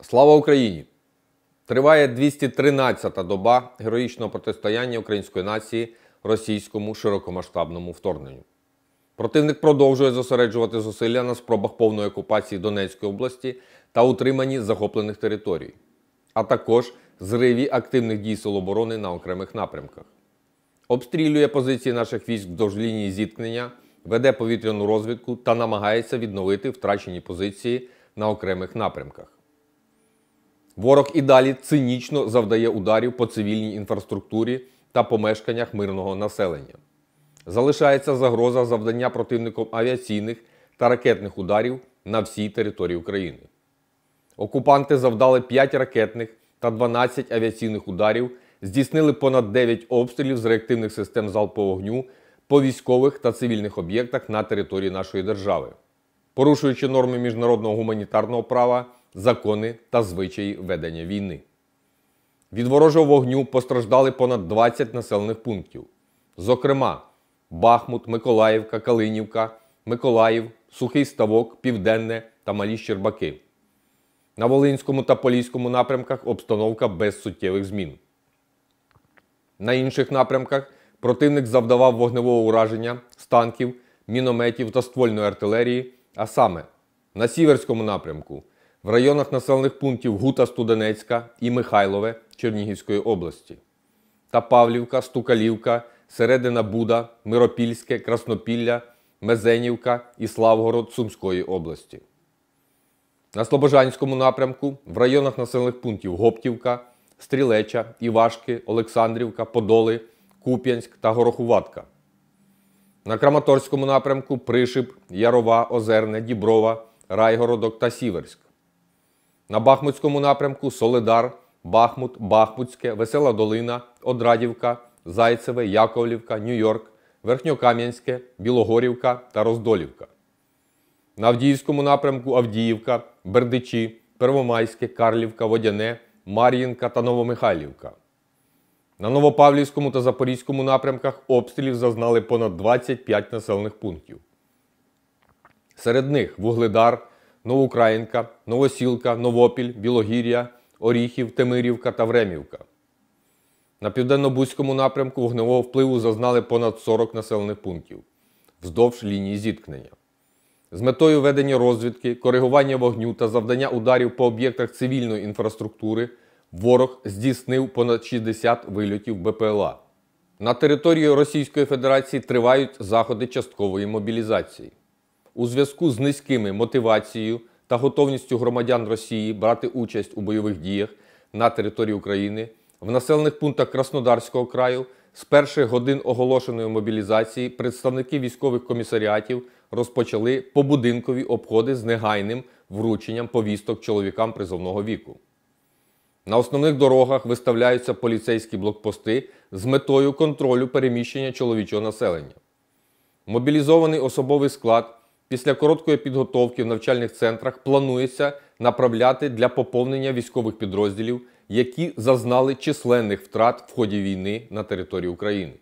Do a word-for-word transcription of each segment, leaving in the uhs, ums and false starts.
Слава Україні! Триває двісті тринадцята доба героїчного протистояння української нації російському широкомасштабному вторгненню. Противник продовжує зосереджувати зусилля на спробах повної окупації Донецької області та утриманні захоплених територій, а також зриві активних дій Сил оборони на окремих напрямках. Обстрілює позиції наших військ вздовж лінії зіткнення, веде повітряну розвідку та намагається відновити втрачені позиції на окремих напрямках. Ворог і далі цинічно завдає ударів по цивільній інфраструктурі та помешканнях мирного населення. Залишається загроза завдання противником авіаційних та ракетних ударів на всій території України. Окупанти завдали п'ять ракетних та дванадцять авіаційних ударів, здійснили понад дев'ять обстрілів з реактивних систем залпового вогню по військових та цивільних об'єктах на території нашої держави, порушуючи норми міжнародного гуманітарного права, закони та звичаї ведення війни. Від ворожого вогню постраждали понад двадцять населених пунктів. Зокрема, Бахмут, Миколаївка, Калинівка, Миколаїв, Сухий Ставок, Південне та Малі Щербаки. На Волинському та Поліському напрямках обстановка без суттєвих змін. На інших напрямках противник завдавав вогневого ураження з танків, мінометів та ствольної артилерії, а саме на Сіверському напрямку в районах населених пунктів Гута-Студенецька і Михайлове Чернігівської області, та Павлівка, Стукалівка, Середина Буда, Миропільське, Краснопілля, Мезенівка і Славгород Сумської області. На Слобожанському напрямку в районах населених пунктів Гоптівка, Стрілеча, Івашки, Олександрівка, Подоли, Куп'янськ та Горохуватка. На Краматорському напрямку Пришип, Ярова, Озерне, Діброва, Райгородок та Сіверськ. На Бахмутському напрямку Солидар, Бахмут, Бахмутське, Весела Долина, Одрадівка, Зайцеве, Яковлівка, Нью-Йорк, Верхньокам'янське, Білогорівка та Роздолівка. На Авдіївському напрямку Авдіївка, Бердичі, Первомайське, Карлівка, Водяне, Мар'їнка та Новомихайлівка. На Новопавлівському та Запорізькому напрямках обстрілів зазнали понад двадцять п'ять населених пунктів. Серед них Вугледар, Новоукраїнка, Новосілка, Новопіль, Білогір'я, Оріхів, Темирівка та Времівка. На Південно-Бузькому напрямку вогневого впливу зазнали понад сорок населених пунктів вздовж лінії зіткнення. З метою ведення розвідки, коригування вогню та завдання ударів по об'єктах цивільної інфраструктури ворог здійснив понад шістдесят вильотів Бе Пе Ел А. На території Російської Федерації тривають заходи часткової мобілізації. У зв'язку з низькими мотивацією та готовністю громадян Росії брати участь у бойових діях на території України, в населених пунктах Краснодарського краю з перших годин оголошеної мобілізації представники військових комісаріатів розпочали побудинкові обходи з негайним врученням повісток чоловікам призовного віку. На основних дорогах виставляються поліцейські блокпости з метою контролю переміщення чоловічого населення. Мобілізований особовий склад після короткої підготовки в навчальних центрах планується направляти для поповнення військових підрозділів, які зазнали численних втрат в ході війни на території України.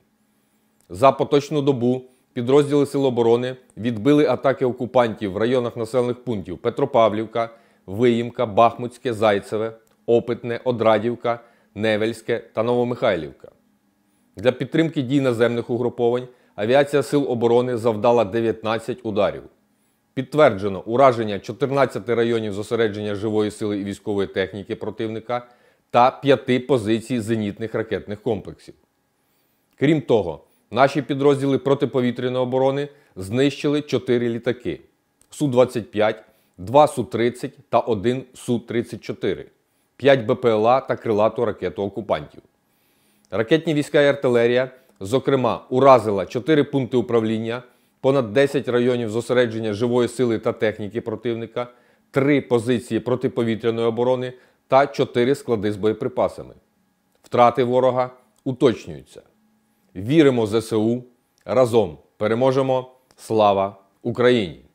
За поточну добу підрозділи Сил оборони відбили атаки окупантів в районах населених пунктів Петропавлівка, Виїмка, Бахмутське, Зайцеве, Опитне, Одрадівка, Невельське та Новомихайлівка. Для підтримки дій наземних угруповань авіація Сил оборони завдала дев'ятнадцять ударів. Підтверджено ураження чотирнадцяти районів зосередження живої сили і військової техніки противника та п'яти позицій зенітних ракетних комплексів. Крім того, наші підрозділи протиповітряної оборони знищили чотири літаки Су двадцять п'ять, два Су тридцять та один Су тридцять чотири, п'ять Бе Пе Ел А та крилату ракету окупантів. Ракетні війська і артилерія, зокрема, уразила чотири пункти управління, понад десять районів зосередження живої сили та техніки противника, три позиції протиповітряної оборони та чотири склади з боєприпасами. Втрати ворога уточнюються. Віримо в Зе Се У, разом переможемо! Слава Україні!